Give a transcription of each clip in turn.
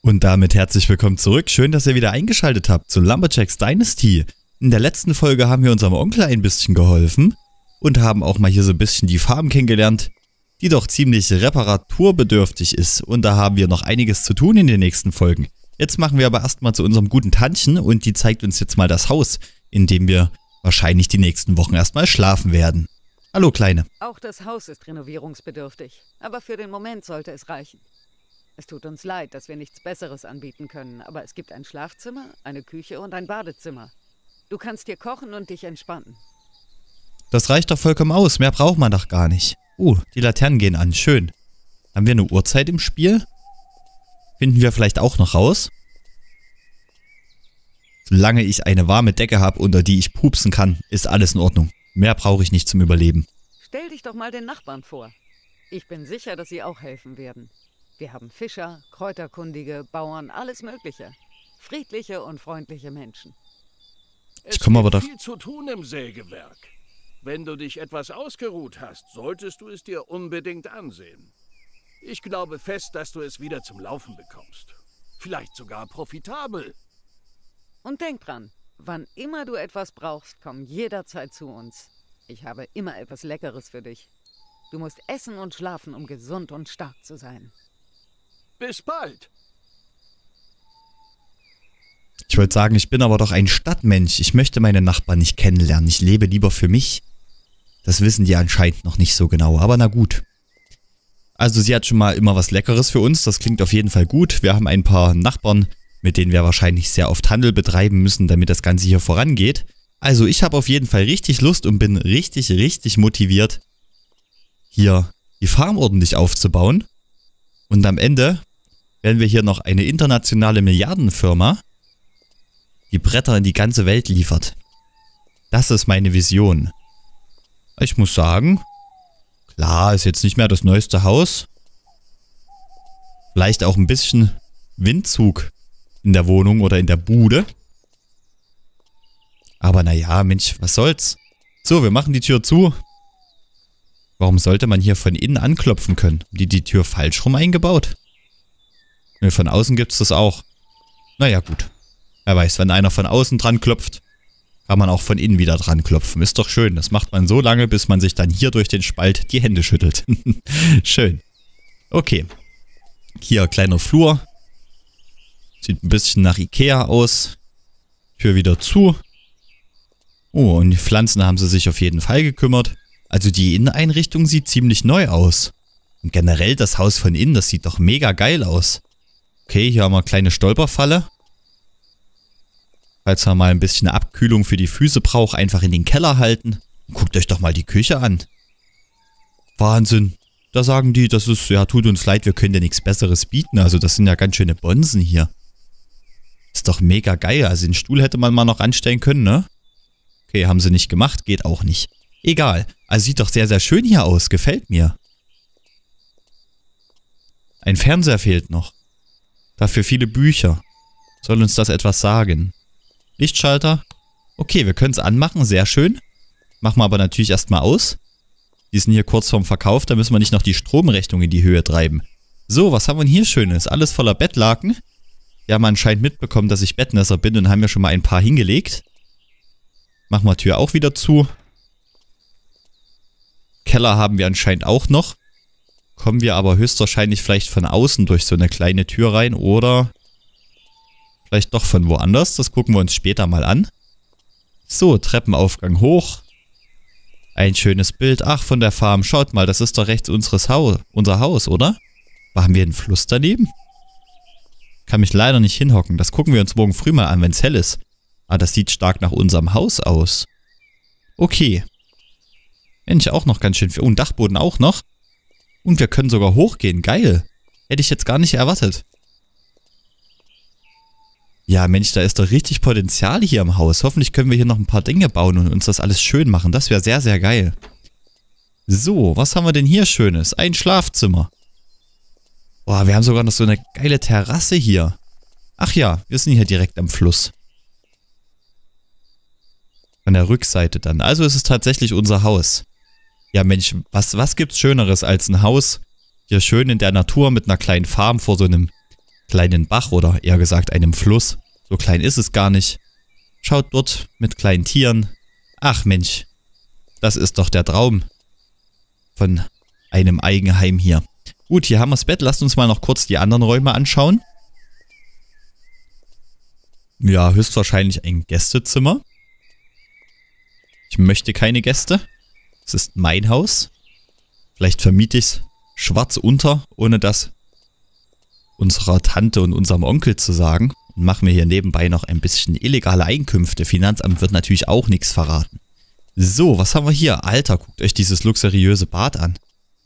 Und damit herzlich willkommen zurück. Schön, dass ihr wieder eingeschaltet habt zu Lumberjacks Dynasty. In der letzten Folge haben wir unserem Onkel ein bisschen geholfen und haben auch mal hier so ein bisschen die Farm kennengelernt, die doch ziemlich reparaturbedürftig ist. Und da haben wir noch einiges zu tun in den nächsten Folgen. Jetzt machen wir aber erstmal zu unserem guten Tantchen und die zeigt uns jetzt mal das Haus, in dem wir wahrscheinlich die nächsten Wochen erstmal schlafen werden. Hallo Kleine. Auch das Haus ist renovierungsbedürftig, aber für den Moment sollte es reichen. Es tut uns leid, dass wir nichts Besseres anbieten können, aber es gibt ein Schlafzimmer, eine Küche und ein Badezimmer. Du kannst hier kochen und dich entspannen. Das reicht doch vollkommen aus, mehr braucht man doch gar nicht. Die Laternen gehen an, schön. Haben wir eine Uhrzeit im Spiel? Finden wir vielleicht auch noch raus? Solange ich eine warme Decke habe, unter die ich pupsen kann, ist alles in Ordnung. Mehr brauche ich nicht zum Überleben. Stell dich doch mal den Nachbarn vor. Ich bin sicher, dass sie auch helfen werden. Wir haben Fischer, Kräuterkundige, Bauern, alles Mögliche. Friedliche und freundliche Menschen. Ich komme aber doch. Es gibt viel zu tun im Sägewerk. Wenn du dich etwas ausgeruht hast, solltest du es dir unbedingt ansehen. Ich glaube fest, dass du es wieder zum Laufen bekommst. Vielleicht sogar profitabel. Und denk dran, wann immer du etwas brauchst, komm jederzeit zu uns. Ich habe immer etwas Leckeres für dich. Du musst essen und schlafen, um gesund und stark zu sein. Bis bald. Ich wollte sagen, ich bin aber doch ein Stadtmensch. Ich möchte meine Nachbarn nicht kennenlernen. Ich lebe lieber für mich. Das wissen die anscheinend noch nicht so genau, aber na gut. Also sie hat schon mal immer was Leckeres für uns. Das klingt auf jeden Fall gut. Wir haben ein paar Nachbarn, mit denen wir wahrscheinlich sehr oft Handel betreiben müssen, damit das Ganze hier vorangeht. Also ich habe auf jeden Fall richtig Lust und bin richtig motiviert, hier die Farm ordentlich aufzubauen. Und am Ende werden wir hier noch eine internationale Milliardenfirma, die Bretter in die ganze Welt liefert. Das ist meine Vision. Ich muss sagen, klar, ist jetzt nicht mehr das neueste Haus. Vielleicht auch ein bisschen Windzug in der Wohnung oder in der Bude. Aber naja, Mensch, was soll's. So, wir machen die Tür zu. Warum sollte man hier von innen anklopfen können? Haben die Tür falsch rum eingebaut? Ne, von außen gibt's das auch. Naja, gut. Wer weiß, wenn einer von außen dran klopft, kann man auch von innen wieder dran klopfen. Ist doch schön. Das macht man so lange, bis man sich dann hier durch den Spalt die Hände schüttelt. Schön. Okay. Hier, kleiner Flur. Sieht ein bisschen nach Ikea aus. Tür wieder zu. Oh, und die Pflanzen haben sie sich auf jeden Fall gekümmert. Also die Inneneinrichtung sieht ziemlich neu aus. Und generell das Haus von innen, das sieht doch mega geil aus. Okay, hier haben wir eine kleine Stolperfalle. Falls man mal ein bisschen Abkühlung für die Füße braucht, einfach in den Keller halten. Guckt euch doch mal die Küche an. Wahnsinn. Da sagen die, das ist, ja, tut uns leid, wir können dir nichts Besseres bieten. Also das sind ja ganz schöne Bonzen hier. Ist doch mega geil. Also den Stuhl hätte man mal noch anstellen können, ne? Okay, haben sie nicht gemacht, geht auch nicht. Egal. Also sieht doch sehr schön hier aus. Gefällt mir. Ein Fernseher fehlt noch. Dafür viele Bücher. Soll uns das etwas sagen? Lichtschalter. Okay, wir können es anmachen. Sehr schön. Machen wir aber natürlich erstmal aus. Die sind hier kurz vorm Verkauf. Da müssen wir nicht noch die Stromrechnung in die Höhe treiben. So, was haben wir denn hier Schönes? Alles voller Bettlaken. Die haben anscheinend mitbekommen, dass ich Bettnässer bin und haben mir schon mal ein paar hingelegt. Machen wir Tür auch wieder zu. Keller haben wir anscheinend auch noch. Kommen wir aber höchstwahrscheinlich vielleicht von außen durch so eine kleine Tür rein oder vielleicht doch von woanders. Das gucken wir uns später mal an. So, Treppenaufgang hoch. Ein schönes Bild. Ach, von der Farm. Schaut mal, das ist doch rechts unser Haus, oder? Haben wir einen Fluss daneben? Kann mich leider nicht hinhocken. Das gucken wir uns morgen früh mal an, wenn es hell ist. Ah, das sieht stark nach unserem Haus aus. Okay. Mensch, auch noch ganz schön viel. Oh, und Dachboden auch noch. Und wir können sogar hochgehen. Geil. Hätte ich jetzt gar nicht erwartet. Ja, Mensch, da ist doch richtig Potenzial hier im Haus. Hoffentlich können wir hier noch ein paar Dinge bauen und uns das alles schön machen. Das wäre sehr geil. So, was haben wir denn hier Schönes? Ein Schlafzimmer. Boah, wir haben sogar noch so eine geile Terrasse hier. Ach ja, wir sind hier direkt am Fluss. An der Rückseite dann. Also es ist tatsächlich unser Haus. Ja Mensch, was gibt's Schöneres als ein Haus hier schön in der Natur mit einer kleinen Farm vor so einem kleinen Bach oder eher gesagt einem Fluss. So klein ist es gar nicht. Schaut dort mit kleinen Tieren. Ach Mensch, das ist doch der Traum von einem Eigenheim hier. Gut, hier haben wir das Bett. Lasst uns mal noch kurz die anderen Räume anschauen. Ja, höchstwahrscheinlich ein Gästezimmer. Ich möchte keine Gäste. Es ist mein Haus. Vielleicht vermiete ich es schwarz unter, ohne das unserer Tante und unserem Onkel zu sagen. Und machen wir hier nebenbei noch ein bisschen illegale Einkünfte. Finanzamt wird natürlich auch nichts verraten. So, was haben wir hier? Alter, guckt euch dieses luxuriöse Bad an.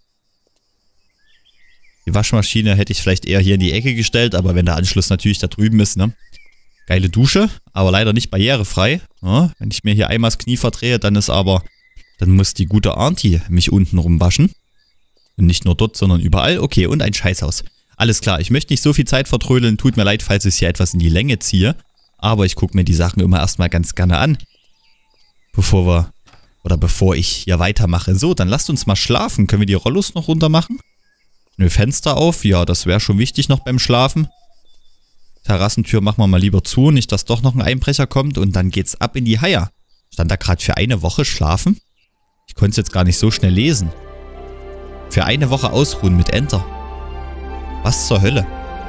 Die Waschmaschine hätte ich vielleicht eher hier in die Ecke gestellt, aber wenn der Anschluss natürlich da drüben ist, ne? Geile Dusche, aber leider nicht barrierefrei. Ja, wenn ich mir hier einmal das Knie verdrehe, dann muss die gute Auntie mich unten rumwaschen. Und nicht nur dort, sondern überall. Okay, und ein Scheißhaus. Alles klar, ich möchte nicht so viel Zeit vertrödeln. Tut mir leid, falls ich es hier etwas in die Länge ziehe. Aber ich gucke mir die Sachen immer erstmal ganz gerne an. Bevor ich hier weitermache. So, dann lasst uns mal schlafen. Können wir die Rollos noch runter machen? Nö, Fenster auf. Ja, das wäre schon wichtig noch beim Schlafen. Terrassentür machen wir mal lieber zu. Nicht, dass doch noch ein Einbrecher kommt. Und dann geht's ab in die Haia. Stand da gerade für eine Woche schlafen? Ich konnte es jetzt gar nicht so schnell lesen. Für eine Woche ausruhen mit Enter. Was zur Hölle?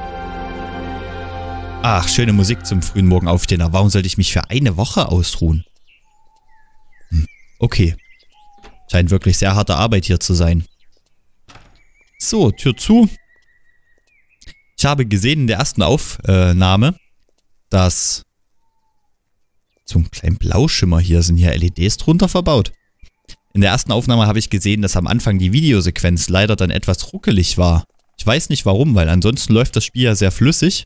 Ach, schöne Musik zum frühen Morgen aufstehen. Aber warum sollte ich mich für eine Woche ausruhen? Okay. Scheint wirklich sehr harte Arbeit hier zu sein. So, Tür zu. Ich habe gesehen in der ersten Aufnahme, dass so ein kleinen Blauschimmer hier sind hier LEDs drunter verbaut. In der ersten Aufnahme habe ich gesehen, dass am Anfang die Videosequenz leider dann etwas ruckelig war. Ich weiß nicht warum, weil ansonsten läuft das Spiel ja sehr flüssig.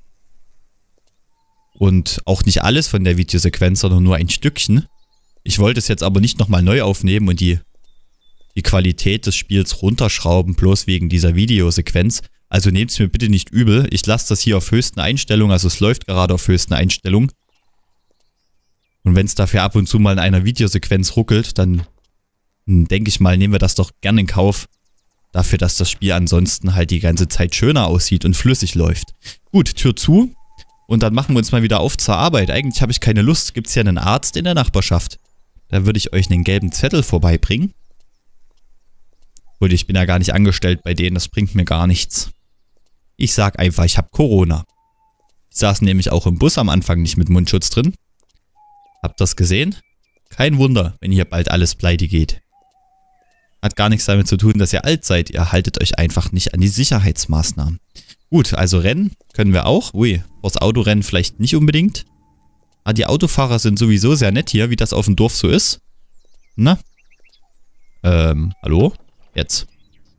Und auch nicht alles von der Videosequenz, sondern nur ein Stückchen. Ich wollte es jetzt aber nicht nochmal neu aufnehmen und die Qualität des Spiels runterschrauben, bloß wegen dieser Videosequenz. Also nehmt es mir bitte nicht übel. Ich lasse das hier auf höchsten Einstellungen, also es läuft gerade auf höchsten Einstellungen. Und wenn es dafür ab und zu mal in einer Videosequenz ruckelt, dann denke ich mal, nehmen wir das doch gerne in Kauf. Dafür, dass das Spiel ansonsten halt die ganze Zeit schöner aussieht und flüssig läuft. Gut, Tür zu. Und dann machen wir uns mal wieder auf zur Arbeit. Eigentlich habe ich keine Lust. Gibt es hier einen Arzt in der Nachbarschaft? Da würde ich euch einen gelben Zettel vorbeibringen. Und ich bin ja gar nicht angestellt bei denen. Das bringt mir gar nichts. Ich sag einfach, ich habe Corona. Ich saß nämlich auch im Bus am Anfang nicht mit Mundschutz drin. Habt ihr das gesehen? Kein Wunder, wenn hier bald alles pleite geht. Hat gar nichts damit zu tun, dass ihr alt seid. Ihr haltet euch einfach nicht an die Sicherheitsmaßnahmen. Gut, also rennen können wir auch. Ui, vors Autorennen vielleicht nicht unbedingt. Aber die Autofahrer sind sowieso sehr nett hier, wie das auf dem Dorf so ist. Na? Hallo? Jetzt.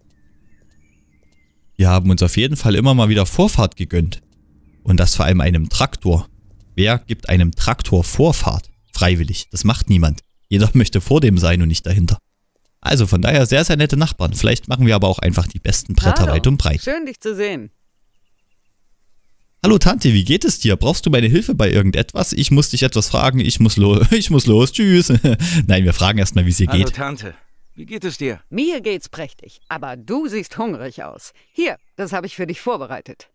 Wir haben uns auf jeden Fall immer mal wieder Vorfahrt gegönnt. Und das vor allem einem Traktor. Wer gibt einem Traktor Vorfahrt? Freiwillig. Das macht niemand. Jeder möchte vor dem sein und nicht dahinter. Also von daher sehr, sehr nette Nachbarn. Vielleicht machen wir aber auch einfach die besten Bretter Hallo. weit und breit. Schön, dich zu sehen. Hallo Tante, wie geht es dir? Brauchst du meine Hilfe bei irgendetwas? Ich muss dich etwas fragen. Ich muss los. Tschüss. Nein, wir fragen erstmal, wie es dir Hallo geht. Tante, wie geht es dir? Mir geht's prächtig, aber du siehst hungrig aus. Hier, das habe ich für dich vorbereitet.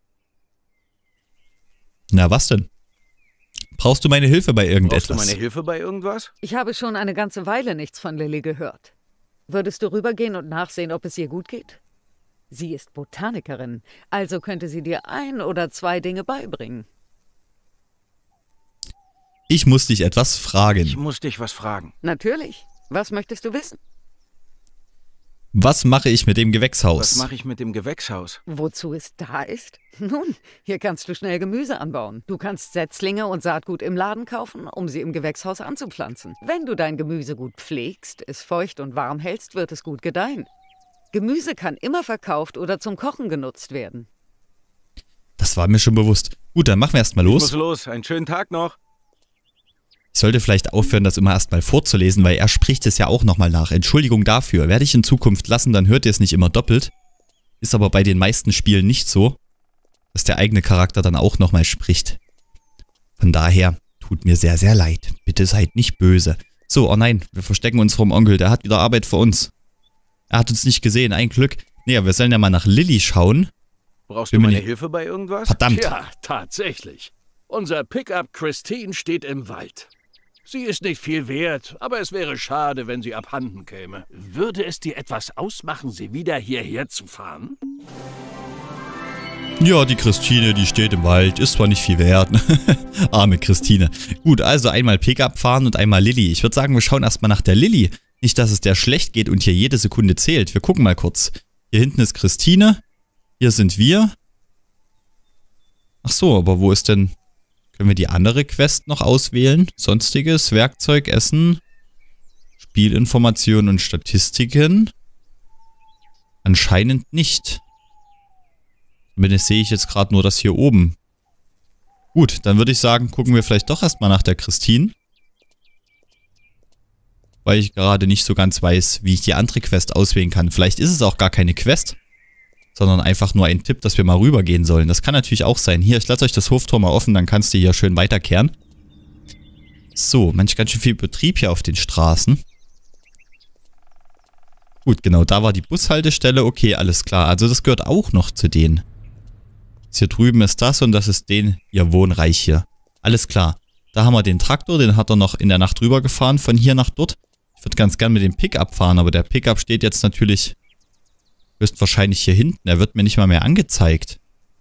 Na, was denn? Brauchst du meine Hilfe bei irgendetwas? Brauchst du meine Hilfe bei irgendwas? Ich habe schon eine ganze Weile nichts von Lilly gehört. Würdest du rübergehen und nachsehen, ob es ihr gut geht? Sie ist Botanikerin, also könnte sie dir 1 oder 2 Dinge beibringen. Ich muss dich etwas fragen. Ich muss dich was fragen. Natürlich. Was möchtest du wissen? Was mache ich mit dem Gewächshaus? Was mache ich mit dem Gewächshaus? Wozu es da ist? Nun, hier kannst du schnell Gemüse anbauen. Du kannst Setzlinge und Saatgut im Laden kaufen, um sie im Gewächshaus anzupflanzen. Wenn du dein Gemüse gut pflegst, es feucht und warm hältst, wird es gut gedeihen. Gemüse kann immer verkauft oder zum Kochen genutzt werden. Das war mir schon bewusst. Gut, dann machen wir erstmal Ich los. muss los. Einen schönen Tag noch. Ich sollte vielleicht aufhören, das immer erstmal vorzulesen, weil er spricht es ja auch nochmal nach. Entschuldigung dafür. Werde ich in Zukunft lassen, dann hört ihr es nicht immer doppelt. Ist aber bei den meisten Spielen nicht so, dass der eigene Charakter dann auch nochmal spricht. Von daher, tut mir sehr, sehr leid. Bitte seid nicht böse. So, oh nein, wir verstecken uns vom Onkel. Der hat wieder Arbeit für uns. Er hat uns nicht gesehen, ein Glück. Nee, wir sollen ja mal nach Lilly schauen. Brauchst Bin du mir meine nicht- Hilfe bei irgendwas? Verdammt. Ja, tatsächlich. Unser Pickup Christine steht im Wald. Sie ist nicht viel wert, aber es wäre schade, wenn sie abhanden käme. Würde es dir etwas ausmachen, sie wieder hierher zu fahren? Ja, die Christine, die steht im Wald, ist zwar nicht viel wert. Arme Christine. Gut, also einmal Pickup fahren und einmal Lilly. Ich würde sagen, wir schauen erstmal nach der Lilly. Nicht, dass es der schlecht geht und hier jede Sekunde zählt. Wir gucken mal kurz. Hier hinten ist Christine. Hier sind wir. Ach so, aber wo ist denn... Können wir die andere Quest noch auswählen? Sonstiges, Werkzeug, Essen, Spielinformationen und Statistiken? Anscheinend nicht. Zumindest sehe ich jetzt gerade nur das hier oben. Gut, dann würde ich sagen, gucken wir vielleicht doch erstmal nach der Christine. Weil ich gerade nicht so ganz weiß, wie ich die andere Quest auswählen kann. Vielleicht ist es auch gar keine Quest, sondern einfach nur ein Tipp, dass wir mal rübergehen sollen. Das kann natürlich auch sein. Hier, ich lasse euch das Hoftor mal offen, dann kannst du hier schön weiterkehren. So, manch ganz schön viel Betrieb hier auf den Straßen. Gut, genau, da war die Bushaltestelle. Okay, alles klar. Also das gehört auch noch zu denen. Hier drüben ist das und das ist ihr Wohnreich hier. Alles klar. Da haben wir den Traktor, den hat er noch in der Nacht rübergefahren, von hier nach dort. Ich würde ganz gern mit dem Pickup fahren, aber der Pickup steht jetzt natürlich höchstwahrscheinlich hier hinten. Er wird mir nicht mal mehr angezeigt.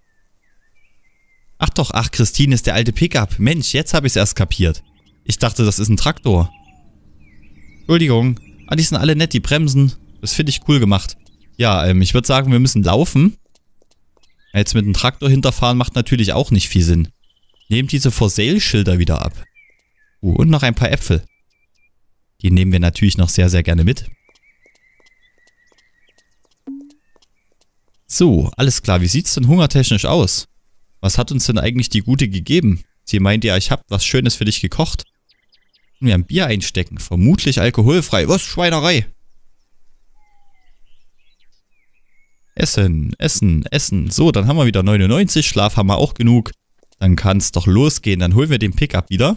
Ach doch, ach, Christine ist der alte Pickup. Mensch, jetzt habe ich es erst kapiert. Ich dachte, das ist ein Traktor. Entschuldigung. Ah, die sind alle nett, die Bremsen. Das finde ich cool gemacht. Ja, ich würde sagen, wir müssen laufen. Jetzt mit dem Traktor hinterfahren macht natürlich auch nicht viel Sinn. Nehmt diese For-Sale-Schilder wieder ab. Und noch ein paar Äpfel. Die nehmen wir natürlich noch sehr, sehr gerne mit. So, alles klar. Wie sieht's denn hungertechnisch aus? Was hat uns denn eigentlich die Gute gegeben? Sie meint ja, ich habe was Schönes für dich gekocht. Und wir haben Bier einstecken. Vermutlich alkoholfrei. Was? Schweinerei. Essen, Essen, Essen. So, dann haben wir wieder 99. Schlaf haben wir auch genug. Dann kann es doch losgehen. Dann holen wir den Pickup wieder.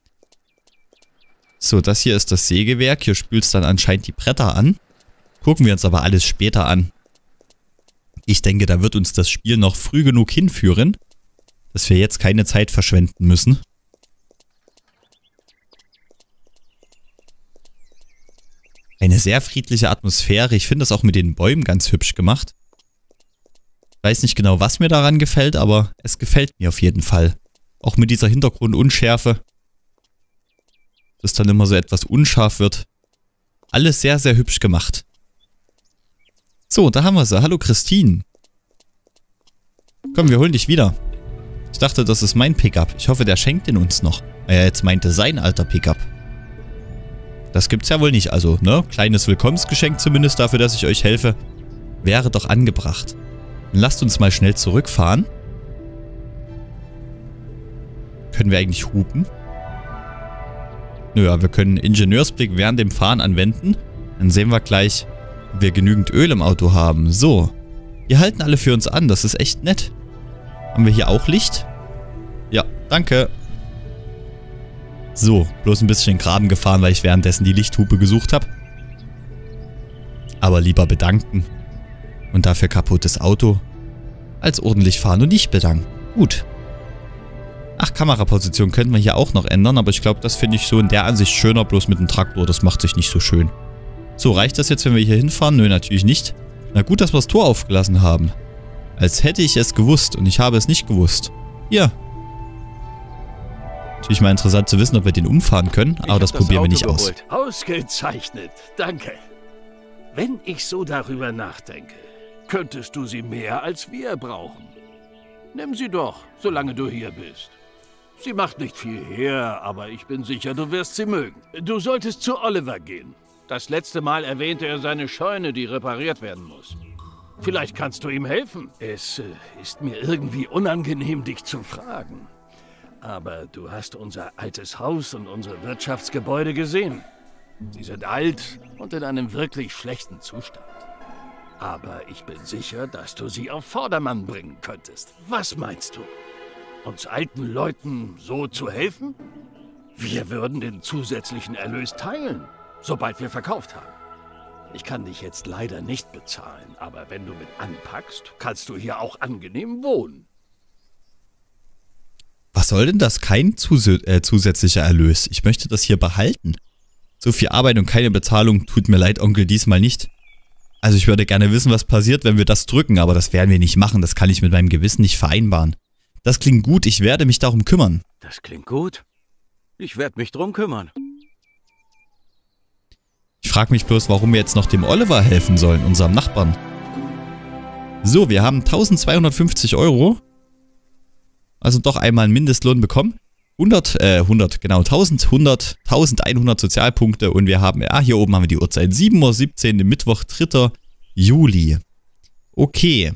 So, das hier ist das Sägewerk. Hier spült es dann anscheinend die Bretter an. Gucken wir uns aber alles später an. Ich denke, da wird uns das Spiel noch früh genug hinführen, dass wir jetzt keine Zeit verschwenden müssen. Eine sehr friedliche Atmosphäre. Ich finde das auch mit den Bäumen ganz hübsch gemacht. Ich weiß nicht genau, was mir daran gefällt, aber es gefällt mir auf jeden Fall. Auch mit dieser Hintergrundunschärfe. Dass dann immer so etwas unscharf wird. Alles sehr, sehr hübsch gemacht. So, da haben wir sie. Hallo Christine. Komm, wir holen dich wieder. Ich dachte, das ist mein Pickup. Ich hoffe, der schenkt den uns noch. Weil er jetzt meinte, sein alter Pickup. Das gibt's ja wohl nicht. Also, ne? Kleines Willkommensgeschenk zumindest dafür, dass ich euch helfe. Wäre doch angebracht. Dann lasst uns mal schnell zurückfahren. Können wir eigentlich hupen? Nö, ja, wir können Ingenieursblick während dem Fahren anwenden. Dann sehen wir gleich, ob wir genügend Öl im Auto haben. So. Die halten alle für uns an. Das ist echt nett. Haben wir hier auch Licht? Ja, danke. So, bloß ein bisschen in den Graben gefahren, weil ich währenddessen die Lichthupe gesucht habe. Aber lieber bedanken. Und dafür kaputtes Auto. Als ordentlich fahren und nicht bedanken. Gut. Ach, Kameraposition könnten wir hier auch noch ändern, aber ich glaube, das finde ich so in der Ansicht schöner, bloß mit dem Traktor, das macht sich nicht so schön. So, reicht das jetzt, wenn wir hier hinfahren? Nö, natürlich nicht. Na gut, dass wir das Tor aufgelassen haben. Als hätte ich es gewusst und ich habe es nicht gewusst. Hier. Natürlich mal interessant zu wissen, ob wir den umfahren können, aber das probieren wir nicht aus. Ausgezeichnet, danke. Wenn ich so darüber nachdenke, könntest du sie mehr als wir brauchen. Nimm sie doch, solange du hier bist. Sie macht nicht viel her, aber ich bin sicher, du wirst sie mögen. Du solltest zu Oliver gehen. Das letzte Mal erwähnte er seine Scheune, die repariert werden muss. Vielleicht kannst du ihm helfen. Es ist mir irgendwie unangenehm, dich zu fragen. Aber du hast unser altes Haus und unsere Wirtschaftsgebäude gesehen. Sie sind alt und in einem wirklich schlechten Zustand. Aber ich bin sicher, dass du sie auf Vordermann bringen könntest. Was meinst du? Uns alten Leuten so zu helfen? Wir würden den zusätzlichen Erlös teilen, sobald wir verkauft haben. Ich kann dich jetzt leider nicht bezahlen, aber wenn du mit anpackst, kannst du hier auch angenehm wohnen. Was soll denn das? Kein zusätzlicher Erlös. Ich möchte das hier behalten. So viel Arbeit und keine Bezahlung, tut mir leid, Onkel, diesmal nicht. Also ich würde gerne wissen, was passiert, wenn wir das drücken, aber das werden wir nicht machen. Das kann ich mit meinem Gewissen nicht vereinbaren. Das klingt gut, ich werde mich darum kümmern. Das klingt gut. Ich werde mich drum kümmern. Ich frage mich bloß, warum wir jetzt noch dem Oliver helfen sollen, unserem Nachbarn. So, wir haben 1250 €. Also doch einmal einen Mindestlohn bekommen. 1100 Sozialpunkte und wir haben, hier oben haben wir die Uhrzeit, 7:17 Uhr, Mittwoch, 3. Juli. Okay.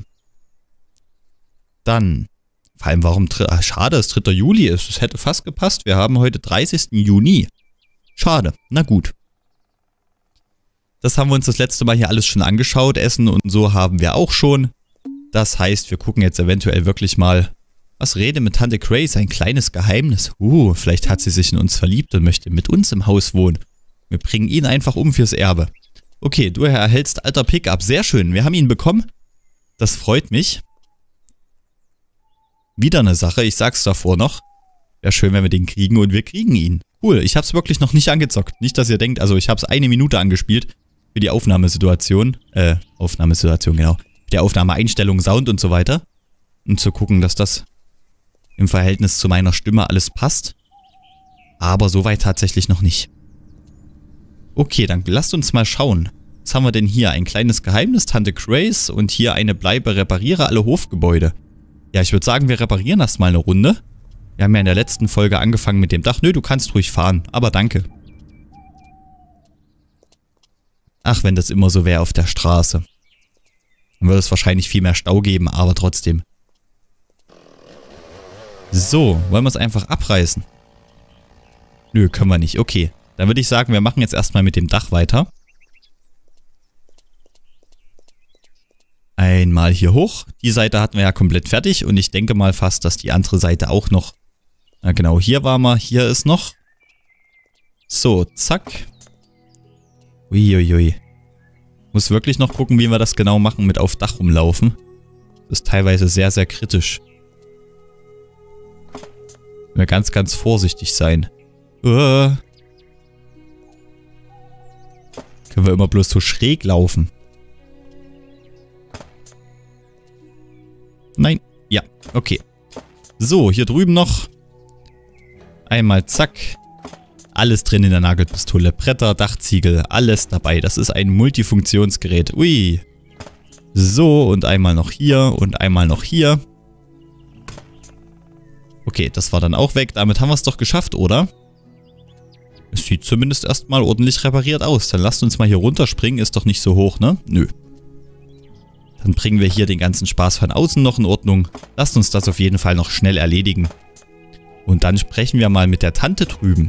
Dann, vor allem warum, schade, dass 3. Juli ist, es hätte fast gepasst, wir haben heute 30. Juni. Schade, na gut. Das haben wir uns das letzte Mal hier alles schon angeschaut, Essen und so haben wir auch schon. Das heißt, wir gucken jetzt eventuell wirklich mal, was Rede mit Tante Grace, ein kleines Geheimnis. Vielleicht hat sie sich in uns verliebt und möchte mit uns im Haus wohnen. Wir bringen ihn einfach um fürs Erbe. Okay, du erhältst alter Pickup, sehr schön, wir haben ihn bekommen. Das freut mich. Wieder eine Sache, ich sag's davor noch. Wäre schön, wenn wir den kriegen und wir kriegen ihn. Cool, ich hab's wirklich noch nicht angezockt. Nicht, dass ihr denkt, also ich hab's 1 Minute angespielt für die Aufnahmesituation. Genau. Der Aufnahmeeinstellung, Sound und so weiter. Um zu gucken, dass das im Verhältnis zu meiner Stimme alles passt. Aber soweit tatsächlich noch nicht. Okay, dann lasst uns mal schauen. Was haben wir denn hier? Ein kleines Geheimnis, Tante Grace und hier eine Bleibe, repariere alle Hofgebäude. Ja, ich würde sagen, wir reparieren erstmal eine Runde. Wir haben ja in der letzten Folge angefangen mit dem Dach. Nö, du kannst ruhig fahren, aber danke. Ach, wenn das immer so wäre auf der Straße. Dann würde es wahrscheinlich viel mehr Stau geben, aber trotzdem. So, wollen wir es einfach abreißen? Nö, können wir nicht. Okay, dann würde ich sagen, wir machen jetzt erstmal mit dem Dach weiter. Einmal hier hoch. Die Seite hatten wir ja komplett fertig und ich denke mal fast, dass die andere Seite auch noch... Na genau, hier war mal, hier ist noch. So, zack. Uiuiui. Muss wirklich noch gucken, wie wir das genau machen mit auf Dach rumlaufen. Das ist teilweise sehr, sehr kritisch. Müssen wir ganz, ganz vorsichtig sein. Können wir immer bloß so schräg laufen? Nein. Ja, okay. So, hier drüben noch. Einmal zack. Alles drin in der Nagelpistole. Bretter, Dachziegel, alles dabei. Das ist ein Multifunktionsgerät. Ui. So, und einmal noch hier und einmal noch hier. Okay, das war dann auch weg. Damit haben wir es doch geschafft, oder? Es sieht zumindest erstmal ordentlich repariert aus. Dann lasst uns mal hier runterspringen. Ist doch nicht so hoch, ne? Nö. Dann bringen wir hier den ganzen Spaß von außen noch in Ordnung. Lasst uns das auf jeden Fall noch schnell erledigen. Und dann sprechen wir mal mit der Tante drüben.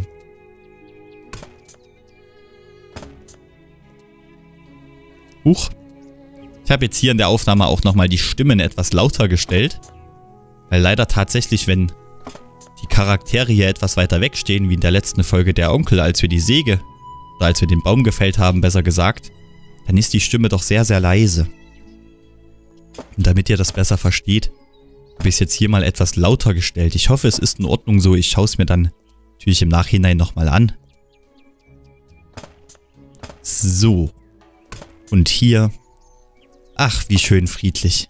Huch. Ich habe jetzt hier in der Aufnahme auch nochmal die Stimmen etwas lauter gestellt. Weil leider tatsächlich, wenn die Charaktere hier etwas weiter wegstehen, wie in der letzten Folge der Onkel, als wir die Säge, oder als wir den Baum gefällt haben, besser gesagt, dann ist die Stimme doch sehr, sehr leise. Und damit ihr das besser versteht, habe ich es jetzt hier mal etwas lauter gestellt. Ich hoffe, es ist in Ordnung so. Ich schaue es mir dann natürlich im Nachhinein nochmal an. So. Und hier. Ach, wie schön friedlich.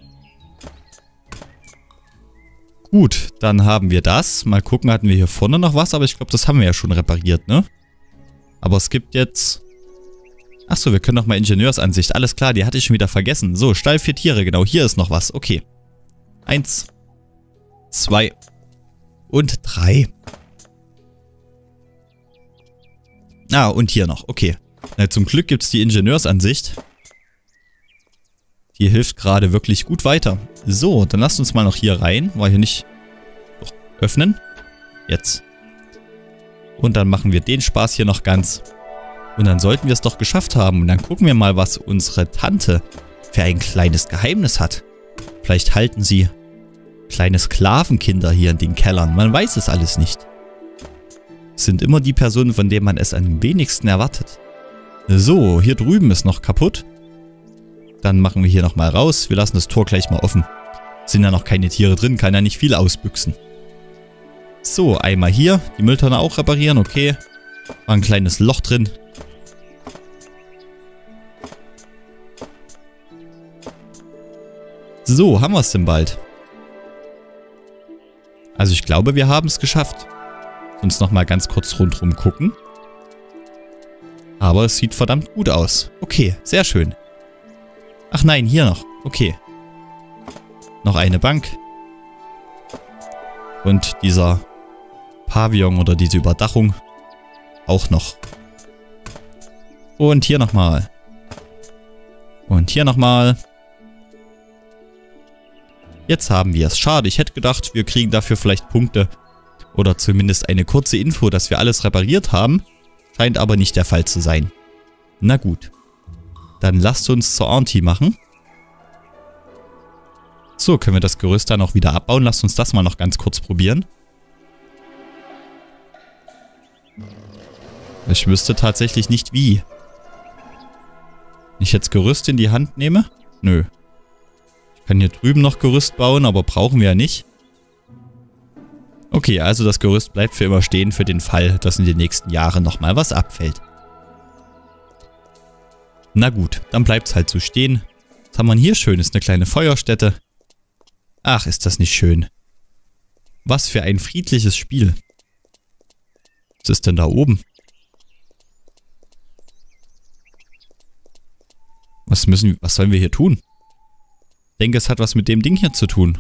Gut, dann haben wir das. Mal gucken, hatten wir hier vorne noch was, aber ich glaube, das haben wir ja schon repariert, ne? Aber es gibt jetzt... Achso, wir können noch mal Ingenieursansicht. Alles klar, die hatte ich schon wieder vergessen. So, Stall für Tiere, genau, hier ist noch was. Okay. 1, 2 und 3. Ah, und hier noch, okay. Na, zum Glück gibt es die Ingenieursansicht. Die hilft gerade wirklich gut weiter. So, dann lasst uns mal noch hier rein. War hier nicht... Doch, öffnen. Jetzt. Und dann machen wir den Spaß hier noch ganz. Und dann sollten wir es doch geschafft haben. Und dann gucken wir mal, was unsere Tante für ein kleines Geheimnis hat. Vielleicht halten sie kleine Sklavenkinder hier in den Kellern. Man weiß es alles nicht. Es sind immer die Personen, von denen man es am wenigsten erwartet. So, hier drüben ist noch kaputt. Dann machen wir hier nochmal raus. Wir lassen das Tor gleich mal offen. Sind ja noch keine Tiere drin, kann ja nicht viel ausbüchsen. So, einmal hier. Die Mülltonne auch reparieren, okay. War ein kleines Loch drin. So, haben wir es denn bald? Also ich glaube, wir haben es geschafft. Uns nochmal ganz kurz rundherum gucken. Aber es sieht verdammt gut aus. Okay, sehr schön. Ach nein, hier noch. Okay. Noch eine Bank. Und dieser Pavillon oder diese Überdachung auch noch. Und hier nochmal. Und hier nochmal. Jetzt haben wir es. Schade, ich hätte gedacht, wir kriegen dafür vielleicht Punkte. Oder zumindest eine kurze Info, dass wir alles repariert haben. Scheint aber nicht der Fall zu sein. Na gut. Dann lasst uns zur Auntie machen. So, können wir das Gerüst dann auch wieder abbauen. Lasst uns das mal noch ganz kurz probieren. Ich wüsste tatsächlich nicht wie. Wenn ich jetzt Gerüst in die Hand nehme? Nö. Ich kann hier drüben noch Gerüst bauen, aber brauchen wir ja nicht. Okay, also das Gerüst bleibt für immer stehen für den Fall, dass in den nächsten Jahren nochmal was abfällt. Na gut, dann bleibt es halt so stehen. Was haben wir hier Schönes? Eine kleine Feuerstätte. Ach, ist das nicht schön. Was für ein friedliches Spiel. Was ist denn da oben? Was sollen wir hier tun? Ich denke, es hat was mit dem Ding hier zu tun.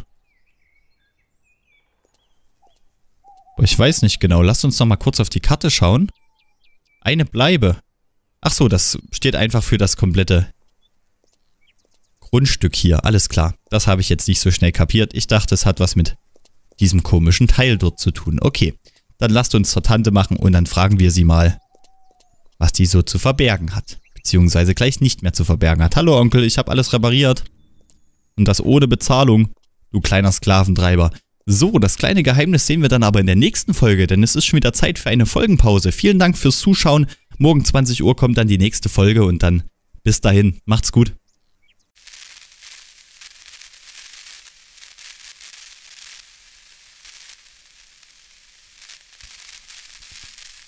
Aber ich weiß nicht genau. Lasst uns noch mal kurz auf die Karte schauen. Eine Bleibe. Ach so, das steht einfach für das komplette Grundstück hier. Alles klar. Das habe ich jetzt nicht so schnell kapiert. Ich dachte, es hat was mit diesem komischen Teil dort zu tun. Okay, dann lasst uns zur Tante machen und dann fragen wir sie mal, was die so zu verbergen hat. Beziehungsweise gleich nicht mehr zu verbergen hat. Hallo Onkel, ich habe alles repariert. Und das ohne Bezahlung, du kleiner Sklaventreiber. So, das kleine Geheimnis sehen wir dann aber in der nächsten Folge, denn es ist schon wieder Zeit für eine Folgenpause. Vielen Dank fürs Zuschauen. Morgen 20 Uhr kommt dann die nächste Folge und dann bis dahin, macht's gut.